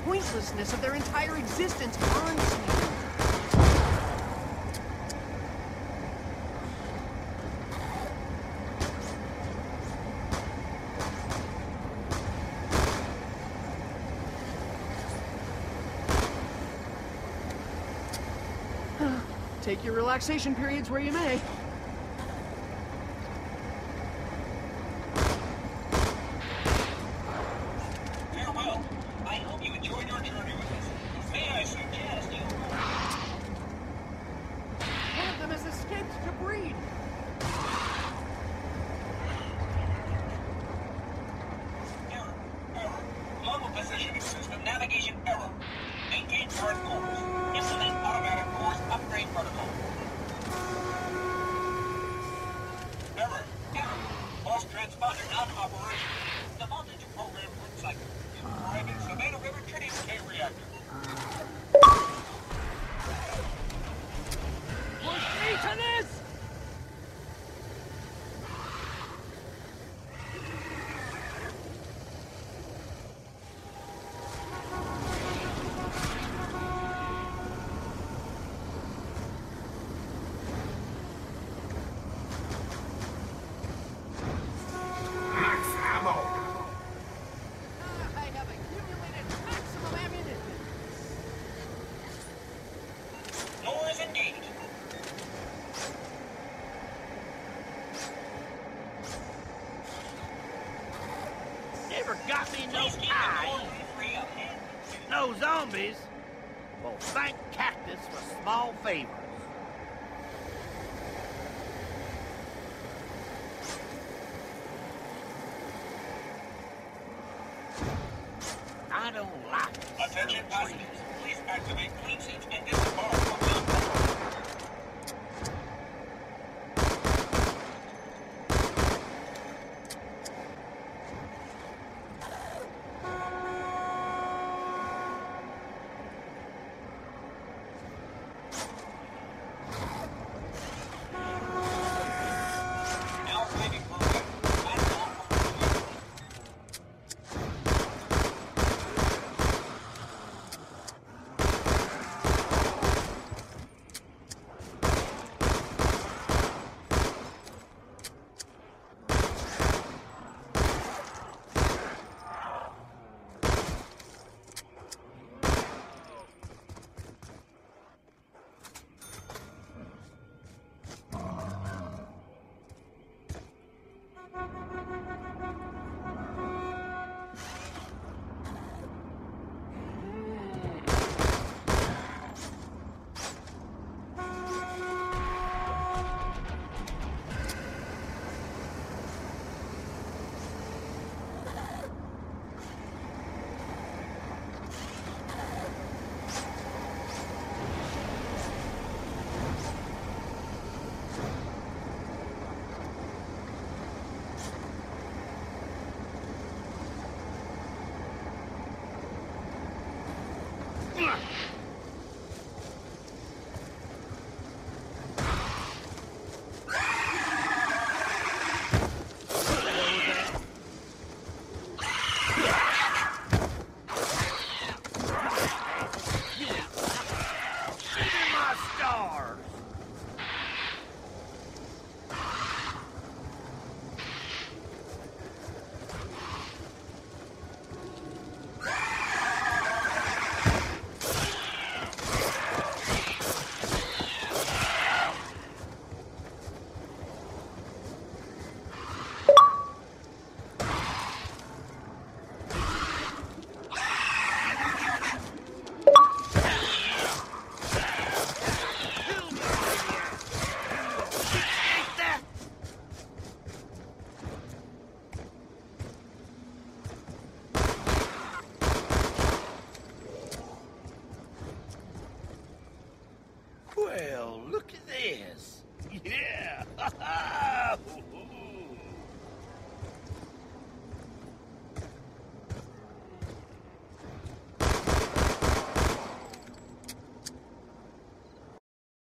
pointlessness of their entire existence haunts me. Take your relaxation periods where you may. Farewell. I hope you enjoyed your journey with us. May I suggest you... One of them has escaped to breed. Error. Global positioning system navigation error. Maintain current course. Implement automatic course upgrade protocol. Error. Lost transponder not operational. Defaulted to program root cycle. Driving Savannah River Tritium K reactor. Push me to this! I have accumulated maximum ammunition. Doors engaged. Never got me no Please keep the eye, door free of him. no zombies. Well, thank Cactus for small favors. I don't like it. Attention passengers. Please activate clean seats and disembark from the platform. Now saving program. Platform for